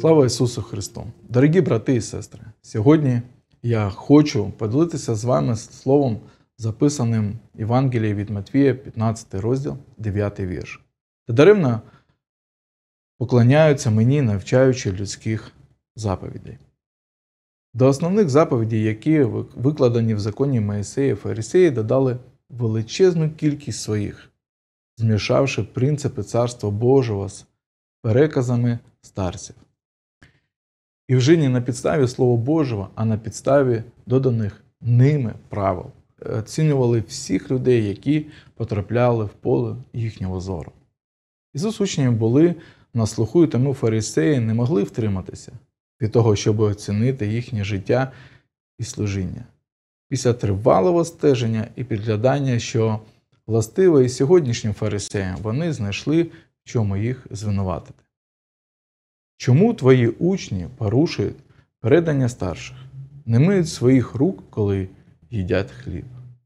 Слава Ісусу Христу! Дорогі брати і сестри! Сьогодні я хочу поділитися з вами словом, записаним в Євангелії від Матвія, 15 розділ, 9 вірш. Та даремно поклоняються мені, навчаючи людських заповідей. До основних заповідей, які викладені в законі Моїсея, фарисеї додали величезну кількість своїх, змішавши принципи Царства Божого з переказами старців. І вже не на підставі Слова Божого, а на підставі доданих ними правил оцінювали всіх людей, які потрапляли в поле їхнього зору. Ісус учнів були на слуху, і тому фарисеї не могли втриматися від того, щоб оцінити їхнє життя і служіння. Після тривалого стеження і підглядання, що властиве і сьогоднішнім фарисеям, вони знайшли, в чому їх звинуватити. Чому твої учні порушують передання старших, не миють своїх рук, коли їдять хліб?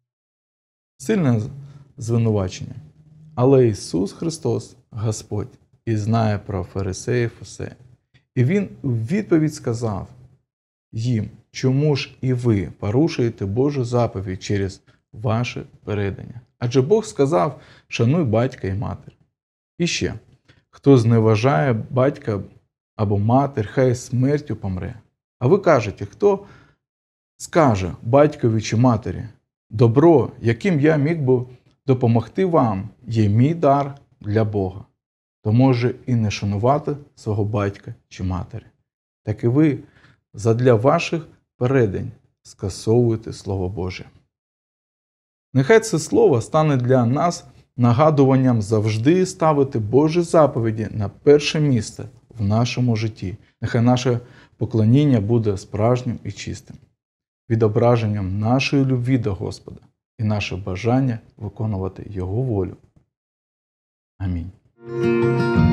Сильне звинувачення. Але Ісус Христос – Господь і знає про фарисеїв усе. І Він у відповідь сказав їм: чому ж і ви порушуєте Божу заповідь через ваше передання? Адже Бог сказав: шануй батька і матір. І ще, хто зневажає батька або матір, хай смертю помре. А ви кажете, хто скаже батькові чи матері: добро, яким я міг би допомогти вам, є мій дар для Бога, то може і не шанувати свого батька чи матері. Так і ви задля ваших передань скасовуєте Слово Боже. Нехай це слово стане для нас нагадуванням завжди ставити Божі заповіді на перше місце в нашому житті. Нехай наше поклоніння буде справжнім і чистим, відображенням нашої любві до Господа і наше бажання виконувати Його волю. Амінь.